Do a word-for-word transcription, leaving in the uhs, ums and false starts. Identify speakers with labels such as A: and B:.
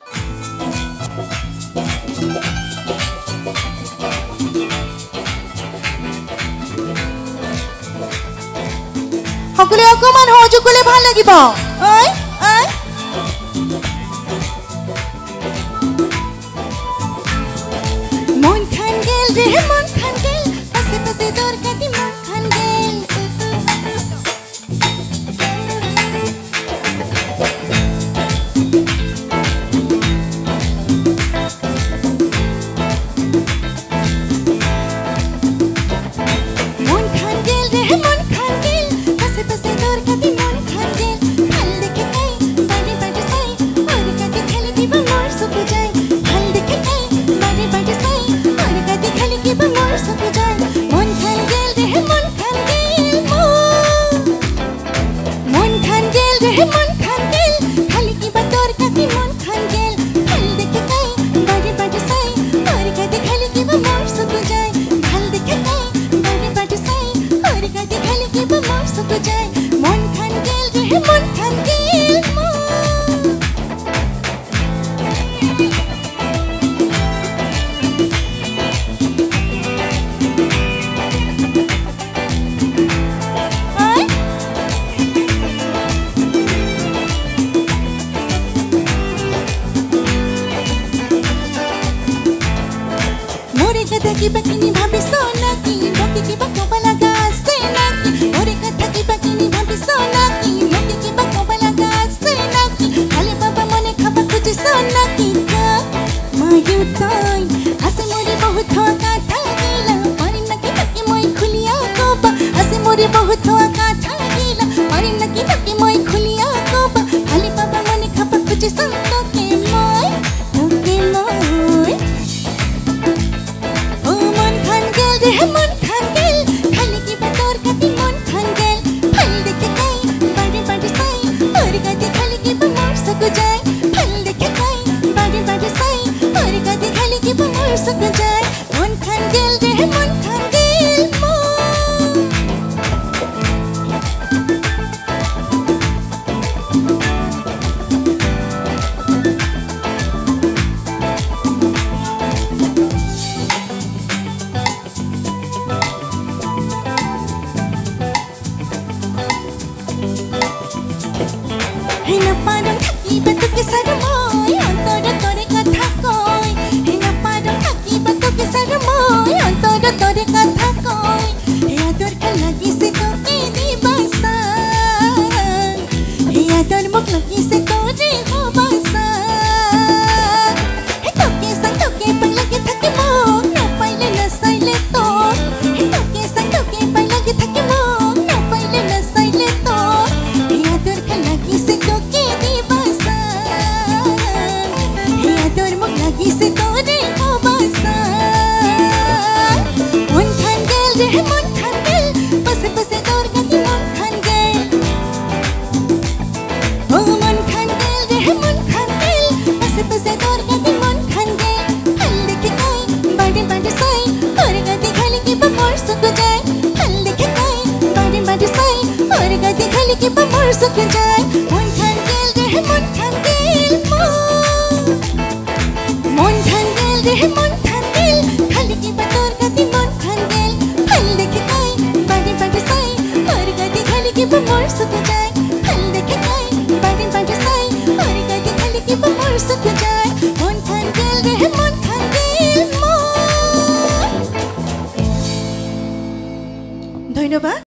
A: সকলে অকমান সহযোগ কৰিলে ভাল লাগিব ঐ ঐ মন খান গেল ৰে মন খান গেল পাছে পাছে দৰ কাটি মন খান গেল মন খান গেল ৰে মন খান গেল পাছে পাছে দৰ কাটি মন খান গেল ভাল দেখে তাই বাৰে বাৰে চাই আৰু কাটি খেলি দিব মোৰ চকু যায় ভাল দেখে তাই বাৰে বাৰে চাই আৰু কাটি খেলি দিব মোৰ চকু যায় মন খান গেল ৰে মন খান গেল মন খান গেল ৰে মন খান গেল খালি কিবা দৰ কাটি মন খান গেল ভাল দেখে তাই বাৰে বাৰে চাই আৰু কাটি খেলি দিব মোৰ চকু যায় ভাল দেখে তাই বাৰে বাৰে চাই আৰু কাটি খেলি দিব মোৰ চকু যায় মন খান গেল ৰে মন খান গেল मोरे कथा की बकिनी भाभी सोना की मोके की बको बलगा से ना की मोरे कथा की बकिनी भाभी सोना की मोके की बको बलगा से ना की खाली बाबा मने खबा कुछ सोना की का मायू ताई हसे मोरे बहुत हो काथा गीला मरी न की बकी मोई खुलिया कोबा हसे मोरे बहुत हो काथा गीला मरी न की बकी मोई खुलिया कोबा खाली बाबा मने खबा कुछ सोना के मोई के मोई रे मन खान गेल खाली की बतौर कटी मन खान गेल फल देखे काई बारे बारे साई और गदे खाली की बमोर सको जाए फल देखे काई बारे बारे साई और गदे खाली की बमोर सको जाए मन खान गेल रे मन खान गेल हेना पारम थाकी बतुके सरमोय अंतर तोरे कथा कय हेना पारम थाकी बतुके सरमोय अंतर तोरे कथा कय हे आदर के लगी से तोके दिबसा हे आदर मुख लगी से तोरे हो बसा हे तोके संग तोके पर लगे थके मोक न पहिले न सैले तो हे तोके संग तोके पर लगे थके मोक न पहिले न सैले तो हे आदर के लगी से तोके दिबसा हे आदर मुख लगी से तोरे हो बसा मन खान गेल रे मन खान गेल पसे पसे दौर गती मन खान गेल ओ मन खान गेल रे मन खान गेल पसे पसे दौर गती मन खान गेल फल देखे काई बारे बारे साई और गती खाली की बमोर सको जाए फल देखे काई बारे बारे साई और गती खाली की बमोर सको जाए मन खान गेल रे मन खान गेल मन खान गेल रे मन खान गेल खाली की बतौर गती मन खान गेल फल देखे काई बारे बारे साई और गती खाली की बमोर सको जाए फल देखे काई बारे बारे साई और गती खाली की बमोर सको जाए मन खान गेल रे मन खान गेल धन्यवाद।